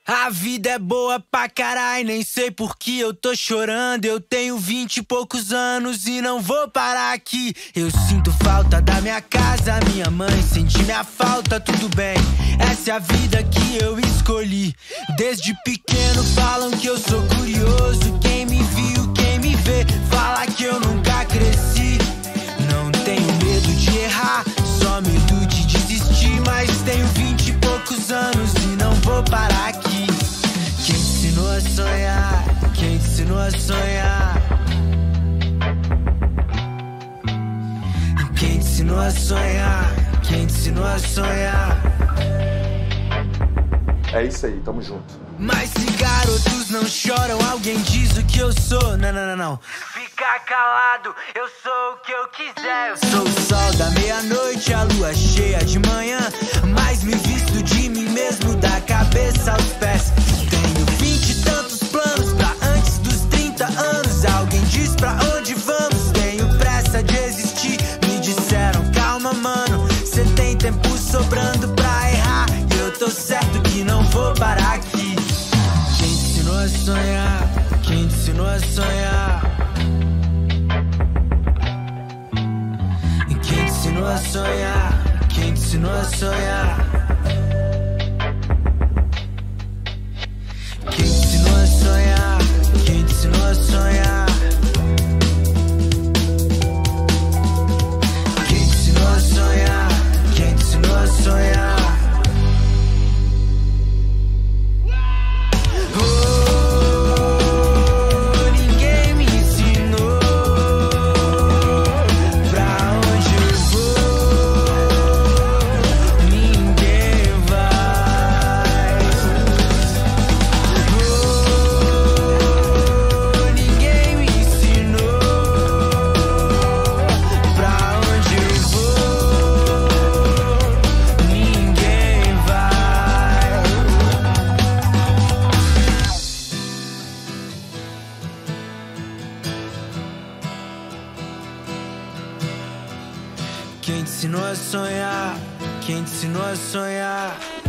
A vida é boa pra caralho, nem sei por que eu tô chorando. Eu tenho 20 e poucos anos e não vou parar aqui. Eu sinto falta da minha casa, minha mãe sente minha falta, tudo bem. Essa é a vida que eu escolhi. Desde pequeno falam que eu sou curioso. Quem me viu, quem me vê, fala que eu nunca cresci. Não tenho medo de errar, só medo de desistir. Mas tenho 20 e poucos anos e não vou parar aqui. Quem te ensinou a sonhar? Quem te ensinou a sonhar? Quem te ensinou a sonhar? Quem te ensinou a sonhar? É isso aí, tamo junto. Mas se garotos não choram, alguém diz o que eu sou. Não, não, não, não. Fica calado, eu sou o que eu quiser. Eu sou o sol da meia-noite, a lua cheia de manhã. Mas me visto de mim mesmo, da cabeça aos pés. Tenho 20 e tantos planos pra antes dos 30 anos. Alguém diz pra onde vamos, tenho pressa de existir. Me disseram, calma mano, cê tem tempo sobrando pra errar. E eu tô certo que não vou parar aqui. Quem te ensinou a sonhar? Quem te ensinou a sonhar? Quem te ensinou a sonhar? Quem te ensinou a sonhar? Quem te ensinou a sonhar? Quem te ensinou a sonhar? Quem te ensinou a sonhar? Quem te ensinou a sonhar? Quem te ensinou a sonhar? Quem te ensinou a sonhar?